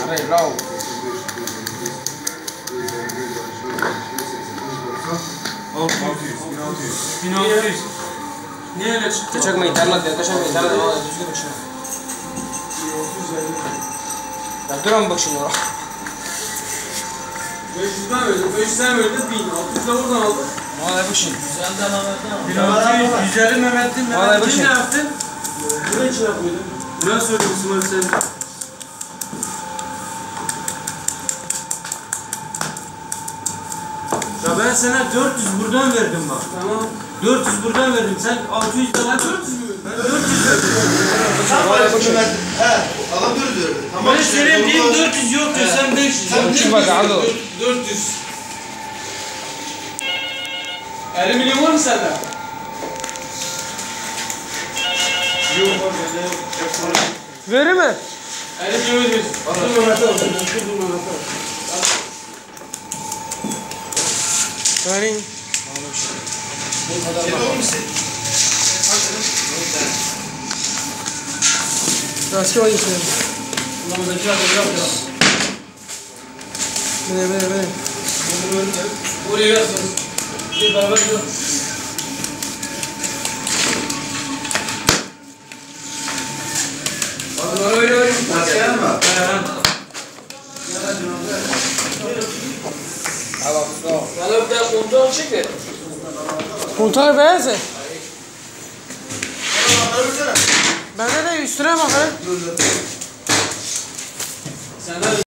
Hayır, bravo. Niye öyle çıktı? Kaçak internet diye, kaçak internet ama düzgün bak şimdi. Ya dur ama bak şimdi. 500'den verdim, 500'den verdim, 1000. 600 da buradan aldım. Vallahi bak şimdi. 150 Mehmet'in Vallahi ne şey. yaptın? Buraya içine koydum. Ne söylüyorsun hadi sen? Ya ben sana 400 buradan verdim bak. Tamam. 400 buradan verdim. Sen 600 daha 400 mü? Ben 400 verdim. Vallahi bak şimdi. He, adam 400 verdi. Ben söyleyeyim diyeyim 400 yok diyor, sen 500. Şu bak aldı. 400. 50 milyon var mı sende? Yok var bende yok. Verir mi? 50 milyon ödüyorsun. Dur Mehmet'e al. Dur Mehmet'e al. Vereyim. Sen olur musun? Eski var geçelim. Ulan da kira da yok ya. Bene. Buraya yazsın. Bir beraber gidelim. Bak öyle. Maskeye mi? Bana bir daha kontrol çek. Kontrol beyaz ya. Bana Bende de üstüne bakalım. Senden